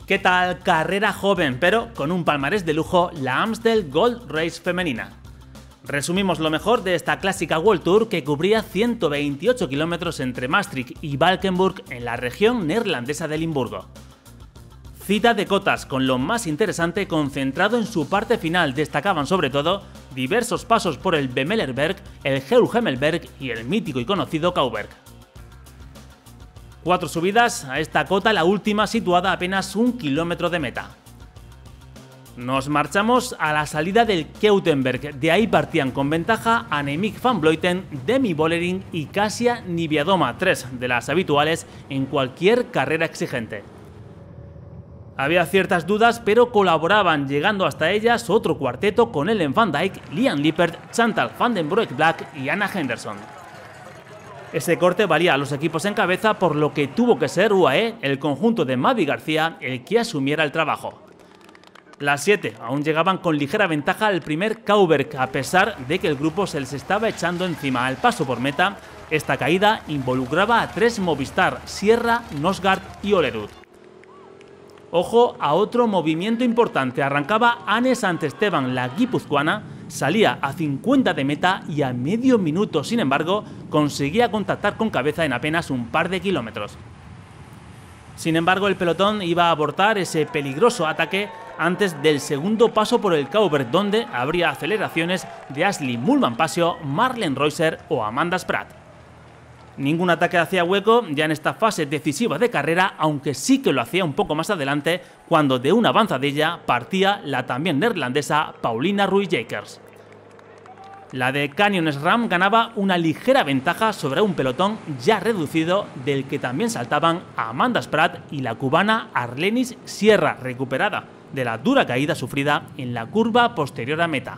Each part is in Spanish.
¿Qué tal? Carrera joven, pero con un palmarés de lujo, la Amstel Gold Race femenina. Resumimos lo mejor de esta clásica World Tour que cubría 128 kilómetros entre Maastricht y Valkenburg en la región neerlandesa de Limburgo. Cita de cotas con lo más interesante concentrado en su parte final. Destacaban sobre todo diversos pasos por el Bemelerberg, el Heugelberg y el mítico y conocido Kauberg. 4 subidas a esta cota, la última situada a apenas 1 kilómetro de meta. Nos marchamos a la salida del Keutenberg, de ahí partían con ventaja Annemiek van Vleuten, Demi Vollering y Kasia Niewiadoma, 3 de las habituales en cualquier carrera exigente. Había ciertas dudas, pero colaboraban, llegando hasta ellas otro cuarteto con Ellen van Dijk, Liane Lippert, Chantal van den Broek-Black y Anna Henderson. Ese corte valía a los equipos en cabeza, por lo que tuvo que ser UAE, el conjunto de Mavi García, el que asumiera el trabajo. Las 7 aún llegaban con ligera ventaja al primer Kauberg, a pesar de que el grupo se les estaba echando encima. Al paso por meta, esta caída involucraba a 3 Movistar, Sierra, Nosgard y Olerud. Ojo a otro movimiento importante, arrancaba Anne Santesteban, la guipuzcoana, salía a 50 de meta y a medio minuto, sin embargo, conseguía contactar con cabeza en apenas un par de kilómetros. Sin embargo, el pelotón iba a abortar ese peligroso ataque antes del segundo paso por el Kauberg, donde habría aceleraciones de Ashley Moolman-Pasio, Marlen Reusser o Amanda Spratt. Ningún ataque hacía hueco ya en esta fase decisiva de carrera, aunque sí que lo hacía un poco más adelante, cuando de una avanzadilla partía la también neerlandesa Paulina Ruijekers. La de Canyon SRAM ganaba una ligera ventaja sobre un pelotón ya reducido, del que también saltaban Amanda Spratt y la cubana Arlenis Sierra, recuperada de la dura caída sufrida en la curva posterior a meta.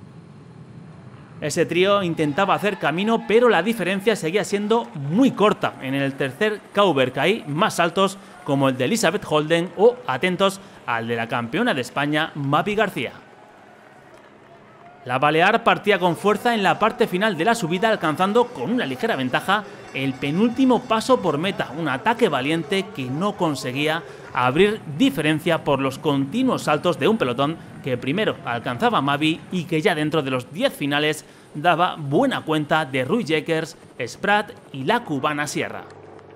Ese trío intentaba hacer camino, pero la diferencia seguía siendo muy corta. En el tercer Kauberg hay más saltos como el de Elisabeth Holden o, atentos, al de la campeona de España, Mavi García. La balear partía con fuerza en la parte final de la subida, alcanzando con una ligera ventaja el penúltimo paso por meta, un ataque valiente que no conseguía abrir diferencia por los continuos saltos de un pelotón que primero alcanzaba a Mavi y que ya dentro de los 10 finales daba buena cuenta de Ruijekers, Spratt y la cubana Sierra.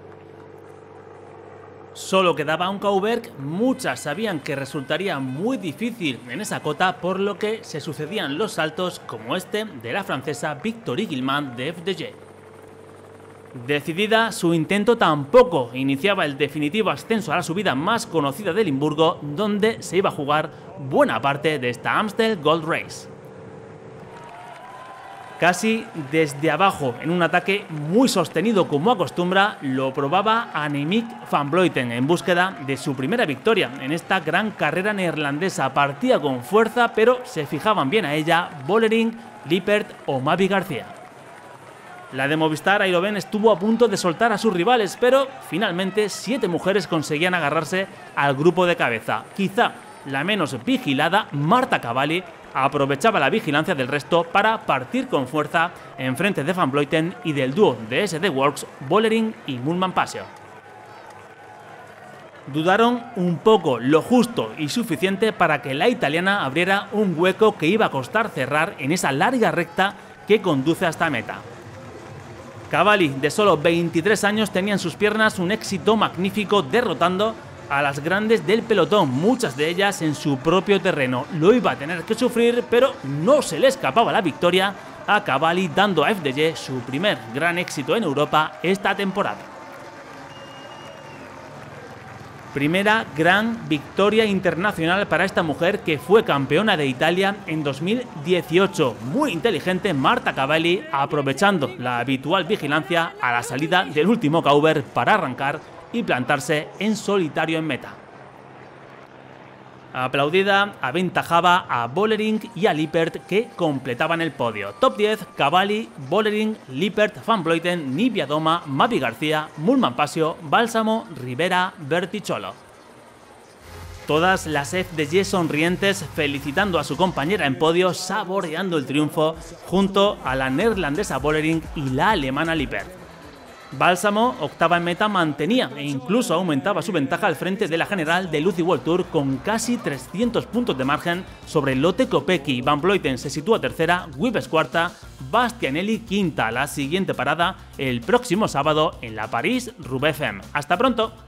Solo quedaba un Kauberg, muchas sabían que resultaría muy difícil en esa cota, por lo que se sucedían los saltos como este de la francesa Victoire Guillemant de FDJ. Decidida, su intento tampoco iniciaba el definitivo ascenso a la subida más conocida de Limburgo, donde se iba a jugar buena parte de esta Amstel Gold Race. Casi desde abajo, en un ataque muy sostenido como acostumbra, lo probaba Annemiek van Vleuten en búsqueda de su primera victoria en esta gran carrera neerlandesa. Partía con fuerza, pero se fijaban bien a ella Vollering, Lippert o Mavi García. La de Movistar Aeroven estuvo a punto de soltar a sus rivales, pero finalmente 7 mujeres conseguían agarrarse al grupo de cabeza. Quizá la menos vigilada, Marta Cavalli, aprovechaba la vigilancia del resto para partir con fuerza en frente de van Vleuten y del dúo de SD Works, Vollering y Moolman-Pasio. Dudaron un poco, lo justo y suficiente para que la italiana abriera un hueco que iba a costar cerrar en esa larga recta que conduce hasta meta. Cavalli, de solo 23 años, tenía en sus piernas un éxito magnífico, derrotando a las grandes del pelotón, muchas de ellas en su propio terreno. Lo iba a tener que sufrir, pero no se le escapaba la victoria a Cavalli, dando a FDJ su primer gran éxito en Europa esta temporada. Primera gran victoria internacional para esta mujer, que fue campeona de Italia en 2018. Muy inteligente Marta Cavalli, aprovechando la habitual vigilancia a la salida del último Kauberg para arrancar y plantarse en solitario en meta. Aplaudida, aventajaba a Vollering y a Lippert, que completaban el podio. Top 10, Cavalli, Vollering, Lippert, van Vleuten, Niewiadoma, Mavi García, Moolman-Pasio, Bálsamo, Rivera, Berticciolo. Todas las FDJ sonrientes, felicitando a su compañera en podio, saboreando el triunfo junto a la neerlandesa Vollering y la alemana Lippert. Bálsamo, octava en meta, mantenía e incluso aumentaba su ventaja al frente de la general de Lucy World Tour con casi 300 puntos de margen sobre Lotte Kopecky. Van Vleuten se sitúa tercera, Wibbes cuarta, Bastianelli quinta. La siguiente parada el próximo sábado en la París-Roubaix. Hasta pronto.